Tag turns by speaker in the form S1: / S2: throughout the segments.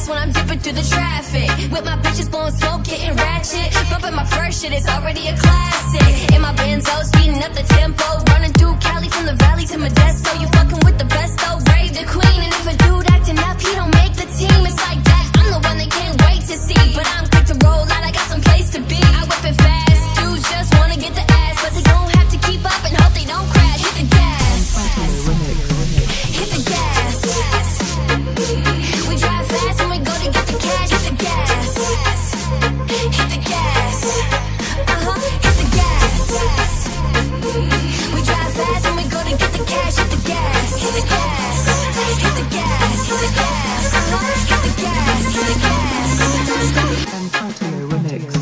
S1: fast when I'm dipping through the traffic. With my bitches blowing smoke, getting ratchet. Bumping my first shit, it's already a classic. In my Benzo, speeding up the tempo. Running through Cali from the valley to Modesto. You fucking with the best though, Rave the queen. And if a dude acting up, he don't make the team. It's like that, I'm the one they can't wait to see. But I'm quick to roll out, I got some place to be. I whip it fast, dudes just wanna get the ass. But they don't have to keep up and hope they don't crash. Hit the gas, hit the gas. We drive fast when we go to get the cash. Hit the gas, hit the gas. Hit the gas. We drive fast when we go to get the cash. Hit the gas, hit the gas, hit the gas, hit the gas. Hit the gas, hit the gas.
S2: And Patio Remix.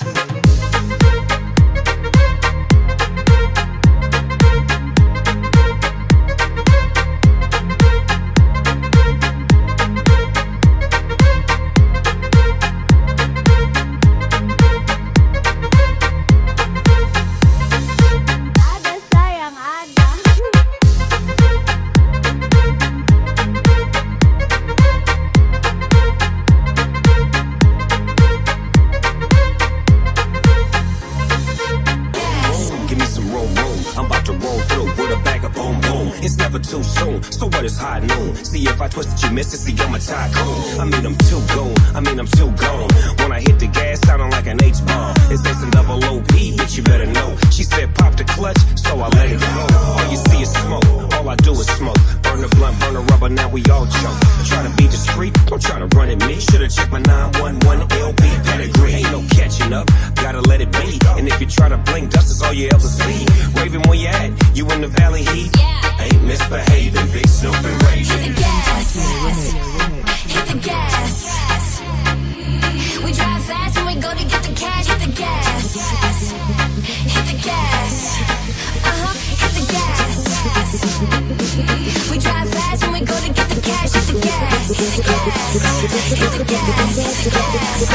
S3: Too soon, so what is high noon? See if I twist it, you miss it, see I'm a tycoon. I mean I'm too gone, I'm too gone. When I hit the gas, sounding like an H-bomb. It's S&OOP, bitch you better know. She said pop the clutch, so I let it go. All you see is smoke, all I do is smoke. Burn the blunt, burn the rubber, now we all choke. Try to be discreet, don't try to run at me. Should've checked my 911 LB pedigree. Ain't no catching up, gotta let it be. And if you try to blink, dust is all you ever see. Raving where you at, you in the valley heat. Ain't misbehaving, big Snoop and raving.
S1: Hit the gas, hit the gas. We drive fast when we go to get the cash. Hit the gas, hit the gas. Hit the gas. We drive fast when we go to get the cash. Hit the gas, hit the gas, hit the gas, hit the gas.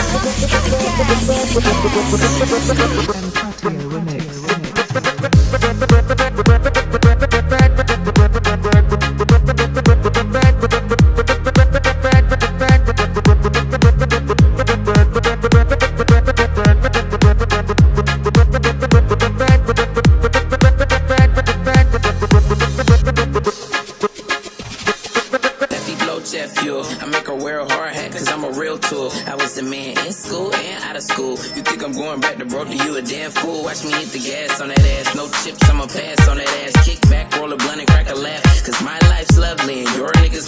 S2: And Patio Remix.
S4: I make her wear a hard hat cause I'm a real tool. I was the man in school and out of school. You think I'm going back to broke, you a damn fool. Watch me hit the gas on that ass. No chips, I'ma pass on that ass. Kick back, roll a blunt and crack a laugh. Cause my life's lovely and your niggas